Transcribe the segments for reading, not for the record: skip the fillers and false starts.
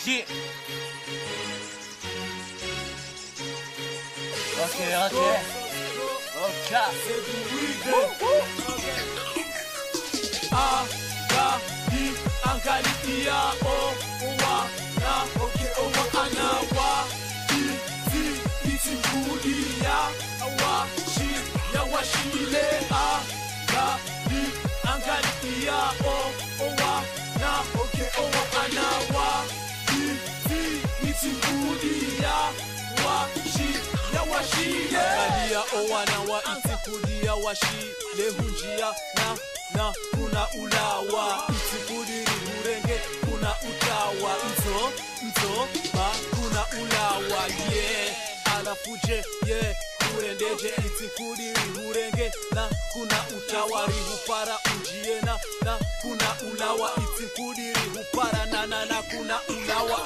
qui? Ok. Angalikia na anawa itimbulia awashi ya washile angalikia na anawa itimbulia washi ya washile angalia anawa itikudia washile hunjia na kuna ulawa itikudiri urenge kuna utawa mzo ba kuna ulawa alafuje urendeje itikudiri urenge na kuna utawa rihupara unjie na kuna ulawa itikudiri hupara na kuna ulawa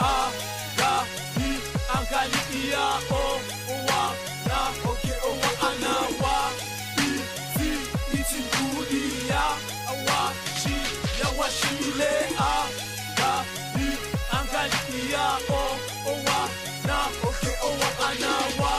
angalikia na anawa itimbulia awashi ya washile angalikia na anawa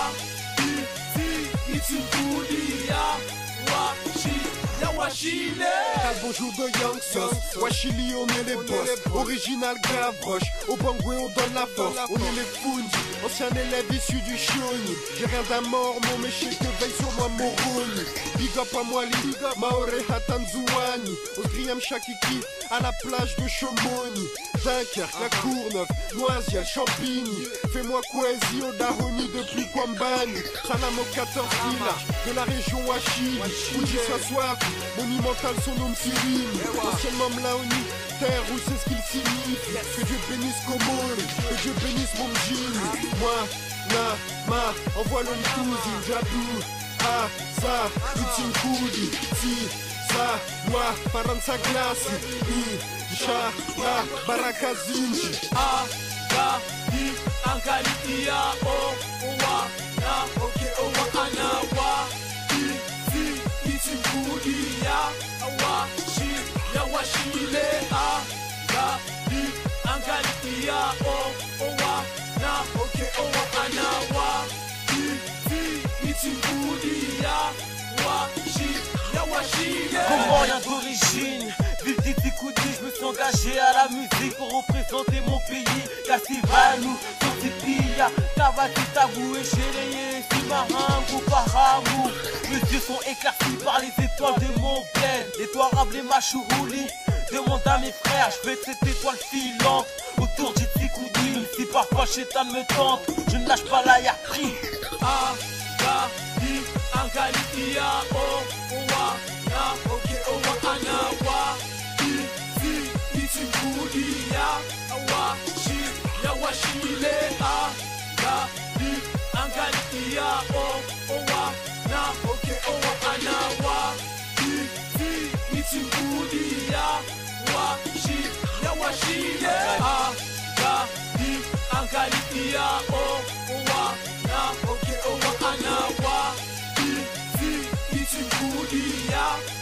itimbulia washi ya washile. Bonjour de Young Sauce, Washili on est les boss. Original Gavroche, au Bangoué on donne la force. On est les Fundi, ancien élève issu du Chioni. J'ai rien d'un mort, mon méché que veille sur moi Moroni. Big up à moi Li, Maore Hatanzouani. Osgriam Shakiki, à la plage de Chomoni. Dunkerque, la Courneuve, Noisiel, Champigny. Fais-moi Kwezi, Odaroni depuis Kwambani. Salam au 14 villages de la région Wachili. Fuji Sassoir, monumental son nom Cyril. Anciennement Mlaoni, terre où c'est ce qu'il signifie. Que Dieu bénisse Komori, que Dieu bénisse mon Jimmy. Moi, envoie le Nkouzi, Jadou, ça, Itinkoudi, si, ça, moi, Paransa glace, Sha, Barakazinji. Angalikia na anawa itimbulia awashi ya washile angalikia na anawa itimbulia washi ya washile. Comment rien d'origine, vive d'Itikoudi, je me suis engagé à la musique pour représenter mon pays. Kasivanu, Sotipia, Kavakitabou et Chéléé, Simahangu, Pahamu. Mes yeux sont éclaircis par les étoiles de mon bled. L'étoile Rablé Machourouli, demande à mes frères, je veux cette étoile filante autour d'Itikoudi. Si parfois Chétan me tente, je ne lâche pas la yapri. Angalikia na anawa itimbulia awashi ya washile angalikia na anawa itimbulia washi ya washile angalikia na anawa itimbulia